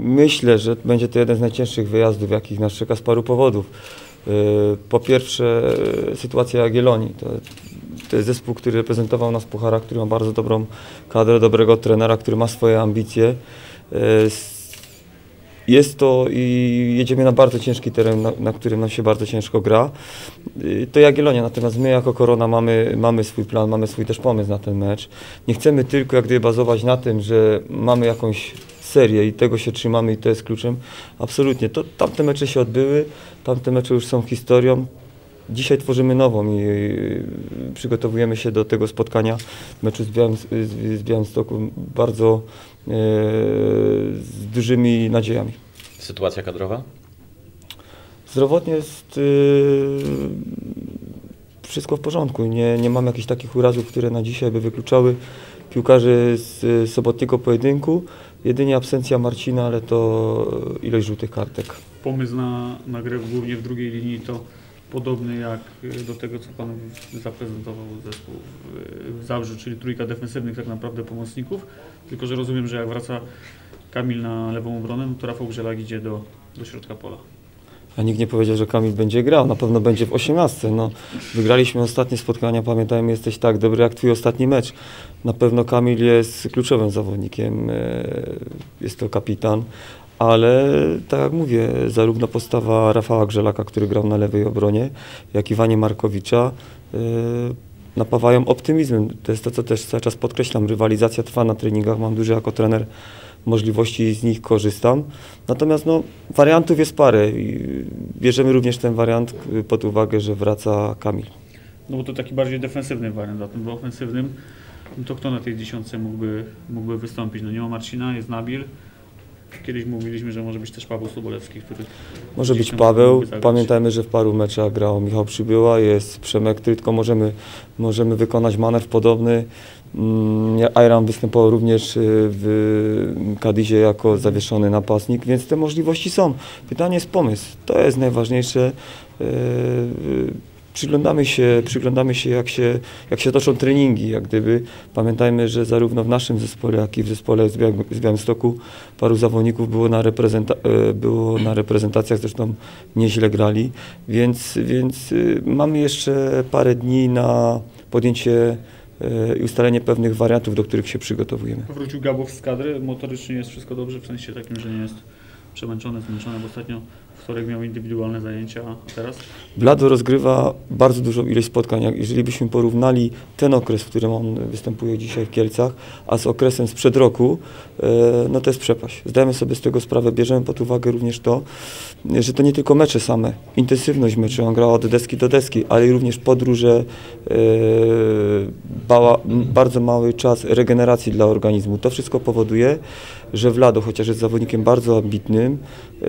Myślę, że będzie to jeden z najcięższych wyjazdów, jakich nas czeka z paru powodów. Po pierwsze, sytuacja Jagiellonii. To jest zespół, który reprezentował nas w pucharach, który ma bardzo dobrą kadrę, dobrego trenera, który ma swoje ambicje. Jest to i jedziemy na bardzo ciężki teren, na którym nam się bardzo ciężko gra. To Jagiellonia, natomiast my jako Korona mamy swój plan, mamy swój też pomysł na ten mecz. Nie chcemy tylko jak gdyby bazować na tym, że mamy jakąś serię i tego się trzymamy i to jest kluczem. Absolutnie. Tamte mecze się odbyły, tamte mecze już są historią. Dzisiaj tworzymy nową i przygotowujemy się do tego spotkania meczu z Białymstoku bardzo z dużymi nadziejami. Sytuacja kadrowa? Zdrowotnie jest wszystko w porządku. Nie mam jakichś takich urazów, które na dzisiaj by wykluczały piłkarzy z sobotniego pojedynku. Jedynie absencja Marcina, ale to ilość żółtych kartek. Pomysł na grę głównie w drugiej linii to podobny jak do tego, co Pan zaprezentował zespół w Zabrzu, czyli trójka defensywnych tak naprawdę pomocników, tylko że rozumiem, że jak wraca Kamil na lewą obronę, no to Rafał Grzelak idzie do środka pola. A nikt nie powiedział, że Kamil będzie grał, na pewno będzie w 18. No, wygraliśmy ostatnie spotkania, pamiętajmy, jesteś tak dobry jak twój ostatni mecz. Na pewno Kamil jest kluczowym zawodnikiem, jest to kapitan, ale tak jak mówię, zarówno postawa Rafała Grzelaka, który grał na lewej obronie, jak i Wanie Markowicza napawają optymizmem. To jest to, co też cały czas podkreślam, rywalizacja trwa na treningach, mam duży jako trener możliwości i z nich korzystam. Natomiast no, wariantów jest parę i bierzemy również ten wariant pod uwagę, że wraca Kamil. No bo to taki bardziej defensywny wariant, a tym ofensywnym, no to kto na tej dziesiątce mógłby wystąpić? No nie ma Marcina, jest Nabil. Kiedyś mówiliśmy, że może być też Paweł Sobolewski, który... Może być Paweł. Pamiętajmy, że w paru meczach grał Michał Przybyła, jest Przemek Trytko, możemy wykonać manewr podobny. Ayran występował również w Kadizie jako zawieszony napastnik, więc te możliwości są. Pytanie jest pomysł. To jest najważniejsze. Przyglądamy się jak się toczą treningi, jak gdyby. Pamiętajmy, że zarówno w naszym zespole, jak i w zespole z Białymstoku paru zawodników było na reprezentacjach, zresztą nieźle grali, więc mamy jeszcze parę dni na podjęcie i ustalenie pewnych wariantów, do których się przygotowujemy. Wrócił Gabow z kadry, motorycznie jest wszystko dobrze, w sensie takim, że nie jest przemęczony, zmęczony, bo ostatnio w wtorek miał indywidualne zajęcia, a teraz? Blado rozgrywa bardzo dużą ilość spotkań. Jeżeli byśmy porównali ten okres, w którym on występuje dzisiaj w Kielcach, a z okresem sprzed roku, no to jest przepaść. Zdajemy sobie z tego sprawę, bierzemy pod uwagę również to, że to nie tylko mecze same, intensywność meczy, on gra od deski do deski, ale również podróże, bardzo mały czas regeneracji dla organizmu. To wszystko powoduje, że Vlado, chociaż jest zawodnikiem bardzo ambitnym,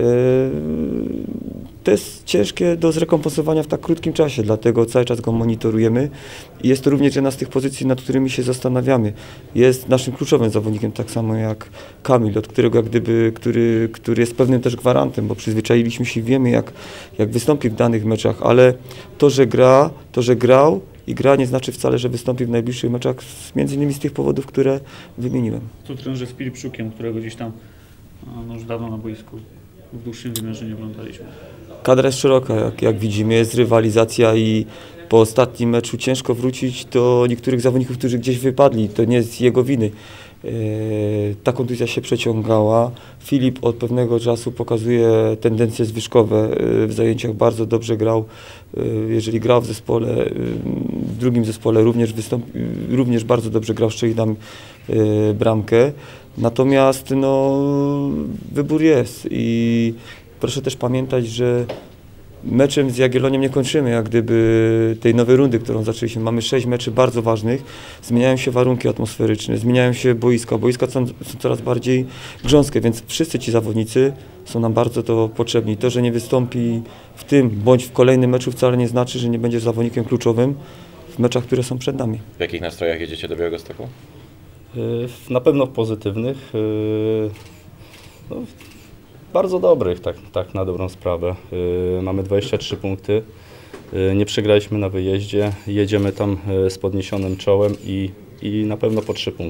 to jest ciężkie do zrekompensowania w tak krótkim czasie, dlatego cały czas go monitorujemy i jest to również jedna z tych pozycji, nad którymi się zastanawiamy. Jest naszym kluczowym zawodnikiem, tak samo jak Kamil, od którego jak gdyby, który jest pewnym też gwarantem, bo przyzwyczailiśmy się i wiemy jak wystąpi w danych meczach, ale to, że grał i gra nie znaczy wcale, że wystąpi w najbliższych meczach, między innymi z tych powodów, które wymieniłem. Tu trenerze z Filipczukiem, którego gdzieś tam no już dawno na boisku w dłuższym wymiarze nie oglądaliśmy. Kadra jest szeroka, jak widzimy, jest rywalizacja i po ostatnim meczu ciężko wrócić do niektórych zawodników, którzy gdzieś wypadli. To nie jest jego winy. Ta kontuzja się przeciągała. Filip od pewnego czasu pokazuje tendencje zwyżkowe. W zajęciach bardzo dobrze grał. Jeżeli grał w zespole, w drugim zespole również bardzo dobrze grał, strzelił nam bramkę. Natomiast no, wybór jest i proszę też pamiętać, że meczem z Jagiellonią nie kończymy, jak gdyby tej nowej rundy, którą zaczęliśmy. Mamy 6 meczy bardzo ważnych, zmieniają się warunki atmosferyczne, zmieniają się boiska są coraz bardziej grząskie, więc wszyscy ci zawodnicy są nam bardzo to potrzebni. To, że nie wystąpi w tym bądź w kolejnym meczu wcale nie znaczy, że nie będzie zawodnikiem kluczowym w meczach, które są przed nami. W jakich nastrojach jedziecie do Białegostoku? Na pewno pozytywnych. No, bardzo dobrych, tak na dobrą sprawę. Mamy 23 punkty, nie przegraliśmy na wyjeździe, jedziemy tam z podniesionym czołem i na pewno po 3 punkty.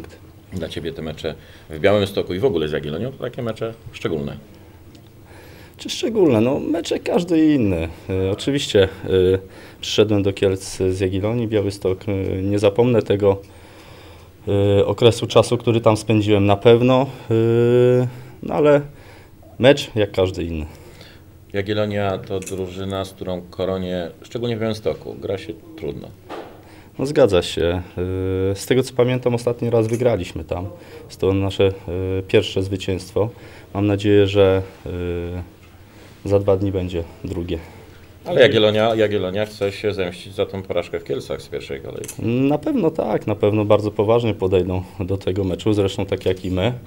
Dla Ciebie te mecze w Białymstoku i w ogóle z Jagiellonią to takie mecze szczególne. Czy szczególne? No, mecze każdy inny. Oczywiście przyszedłem do Kielc z Jagiellonii, Białystok. Nie zapomnę tego okresu czasu, który tam spędziłem na pewno, no ale mecz jak każdy inny. Jagiellonia to drużyna, z którą Koronie, szczególnie w Białymstoku, gra się trudno. No zgadza się. Z tego co pamiętam, ostatni raz wygraliśmy tam. Jest to nasze pierwsze zwycięstwo. Mam nadzieję, że za 2 dni będzie drugie. Ale Jagiellonia chce się zemścić za tą porażkę w Kielcach z pierwszej kolejki. Na pewno tak, na pewno bardzo poważnie podejdą do tego meczu, zresztą tak jak i my.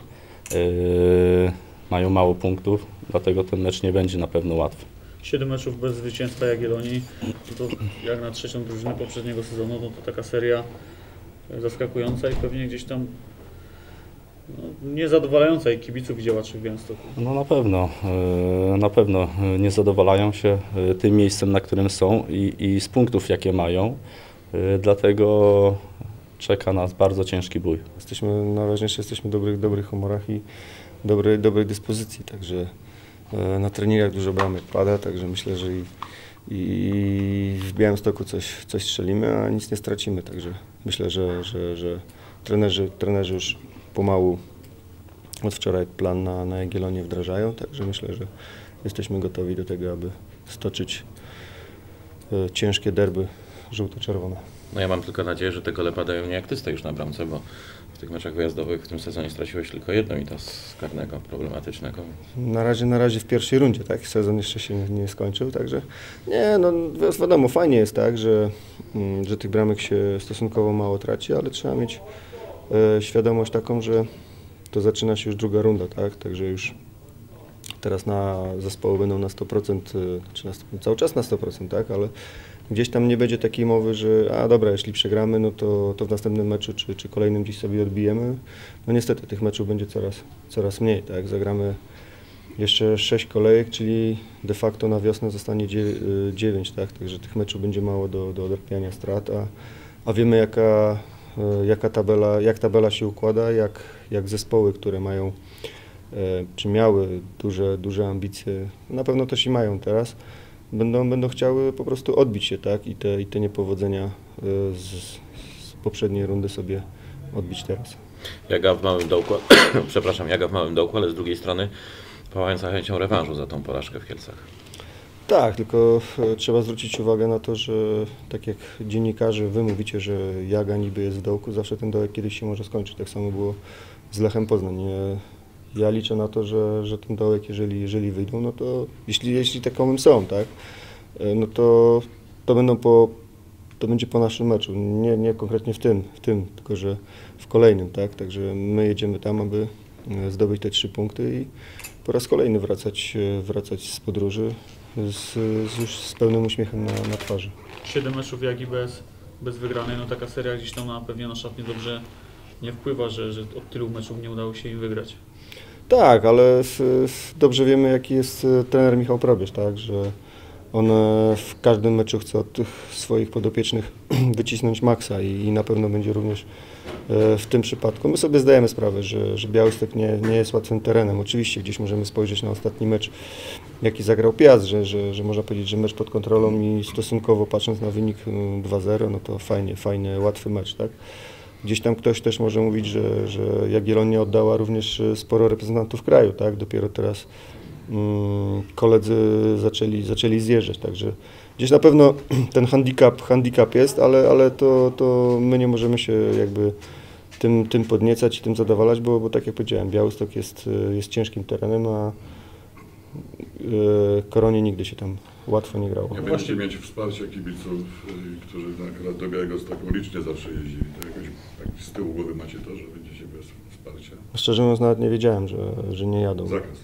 Mają mało punktów, dlatego ten mecz nie będzie na pewno łatwy. 7 meczów bez zwycięstwa Jagiellonii, to jak na trzecią drużynę poprzedniego sezonu, no to taka seria zaskakująca i pewnie gdzieś tam niezadowalająca i kibiców i działaczy w Białymstoku. No na pewno nie zadowalają się tym miejscem, na którym są i z punktów, jakie mają. Dlatego czeka nas bardzo ciężki bój. Najważniejsze, jesteśmy w dobrych humorach i dobrej dyspozycji, także na treningach dużo bramek pada, także myślę, że i w Białymstoku coś strzelimy, a nic nie stracimy, także myślę, że trenerzy już pomału od wczoraj plan na Jagiellonię wdrażają, także myślę, że jesteśmy gotowi do tego, aby stoczyć ciężkie derby żółto-czerwone. No ja mam tylko nadzieję, że te gole padają nie jak Ty stoisz na bramce, bo w tych meczach wyjazdowych w tym sezonie straciłeś tylko jedną i to z karnego, problematycznego. Na razie w pierwszej rundzie, tak? Sezon jeszcze się nie skończył, także nie, no wiadomo, fajnie jest tak, że tych bramek się stosunkowo mało traci, ale trzeba mieć świadomość taką, że to zaczyna się już druga runda, tak? Także już teraz zespoły będą na 100%, cały czas na 100%, tak? Ale gdzieś tam nie będzie takiej mowy, że dobra, jeśli przegramy, no to w następnym meczu czy kolejnym gdzieś sobie odbijemy. No niestety tych meczów będzie coraz mniej, tak? Zagramy jeszcze 6 kolejek, czyli de facto na wiosnę zostanie 9, tak? Także tych meczów będzie mało do odrabiania strat, a wiemy jak tabela się układa, jak zespoły, które mają czy miały duże ambicje, na pewno też i mają teraz, będą chciały po prostu odbić się, tak? I te niepowodzenia z poprzedniej rundy sobie odbić teraz. Jaga w Małym Dołku, Jaga w Małym Dołku, ale z drugiej strony pałająca chęcią rewanżu za tą porażkę w Kielcach. Tak, tylko trzeba zwrócić uwagę na to, że tak jak dziennikarze, wy mówicie, że Jaga niby jest w dołku, zawsze ten dołek kiedyś się może skończyć. Tak samo było z Lechem Poznań. Ja liczę na to, że ten dołek, jeżeli wyjdą, no to jeśli takowe są, tak, no to będzie po naszym meczu. Nie konkretnie w tym, tylko że w kolejnym, tak. Także my jedziemy tam, aby zdobyć te 3 punkty i po raz kolejny wracać z podróży już z pełnym uśmiechem na twarzy. 7 meczów Jagi bez wygranej, no taka seria gdzieś tam pewnie na szatnię dobrze nie wpływa, że od tylu meczów nie udało się im wygrać. Tak, ale dobrze wiemy, jaki jest trener Michał Probierz, tak, że on w każdym meczu chce od tych swoich podopiecznych wycisnąć maksa i na pewno będzie również w tym przypadku. My sobie zdajemy sprawę, że Białystok nie jest łatwym terenem. Oczywiście gdzieś możemy spojrzeć na ostatni mecz, jaki zagrał Piast, że można powiedzieć, że mecz pod kontrolą i stosunkowo patrząc na wynik 2-0, no to fajny, łatwy mecz, tak? Gdzieś tam ktoś też może mówić, że Jagiellonia oddała również sporo reprezentantów kraju, tak? Dopiero teraz koledzy zaczęli zjeżdżać, także gdzieś na pewno ten handicap jest, ale to my nie możemy się jakby tym podniecać i tym zadowalać, bo tak jak powiedziałem, Białystok jest ciężkim terenem, a Koronie nigdy się tam łatwo nie grało. Nie będziecie mieć wsparcia kibiców, którzy akurat do Białegostoku licznie zawsze jeździli. To jakoś z tyłu głowy macie to, że będziecie bez wsparcia? Szczerze mówiąc, nawet nie wiedziałem, że nie jadą. Zakaz.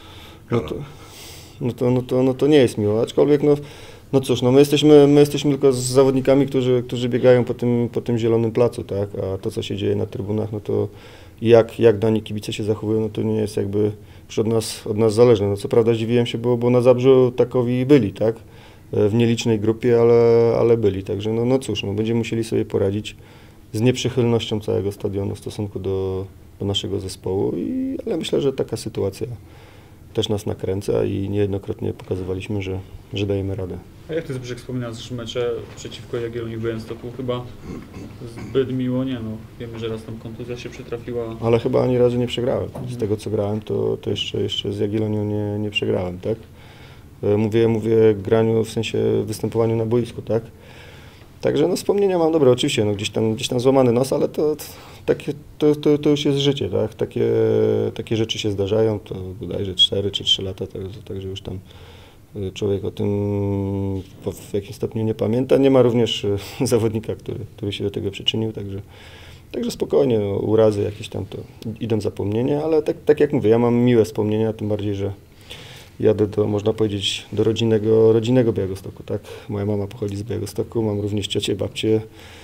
No to nie jest miło, aczkolwiek no cóż, no my jesteśmy tylko z zawodnikami, którzy biegają po tym zielonym placu, tak? A to, co się dzieje na trybunach, no to jak dani kibice się zachowują, no to nie jest jakby już od nas zależne. No co prawda zdziwiłem się, bo na Zabrzu takowi byli, tak? W nielicznej grupie, ale byli, także no cóż, no będziemy musieli sobie poradzić z nieprzychylnością całego stadionu w stosunku do naszego zespołu, ale myślę, że taka sytuacja też nas nakręca i niejednokrotnie pokazywaliśmy, że dajemy radę. A jak ty Zbyszek wspominasz mecze przeciwko Jagiellonii w Białymstoku? Chyba zbyt miło nie, no. Wiemy, że raz tam kontuzja się przytrafiła. Ale chyba ani razu nie przegrałem. Z tego co grałem, to jeszcze z Jagiellonią nie przegrałem, tak? Mówię graniu w sensie występowaniu na boisku, tak? Także no wspomnienia mam dobre, oczywiście, no gdzieś tam złamany nos, ale to już jest życie, tak? Takie rzeczy się zdarzają, to bodajże 4 czy 3 lata, także już tam człowiek o tym w jakimś stopniu nie pamięta. Nie ma również zawodnika, który się do tego przyczynił, także spokojnie, no, urazy jakieś tam to idą zapomnienia, ale tak jak mówię, ja mam miłe wspomnienia, tym bardziej, że jadę można powiedzieć, do rodzinnego Białegostoku, tak? Moja mama pochodzi z Białegostoku, mam również ciocię, babcię,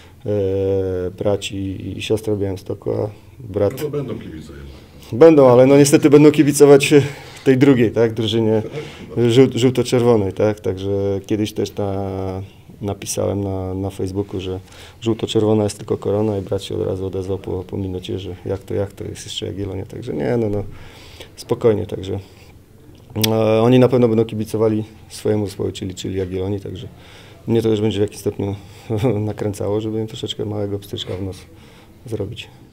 braci i siostrę w Białymstoku, a brat... No to będą kibice. Będą, ale no niestety będą kibicować tej drugiej, tak? Drużynie żółto-czerwonej, tak? Także kiedyś też napisałem na Facebooku, że żółto-czerwona jest tylko Korona i brat się od razu odezwał po minucie, że jak to jest jeszcze Jagiellonia, także nie, no spokojnie, także oni na pewno będą kibicowali swojemu zespołowi, czyli Jagiellonii, także mnie to już będzie w jakimś stopniu nakręcało, żeby im troszeczkę małego pstryczka w nos zrobić.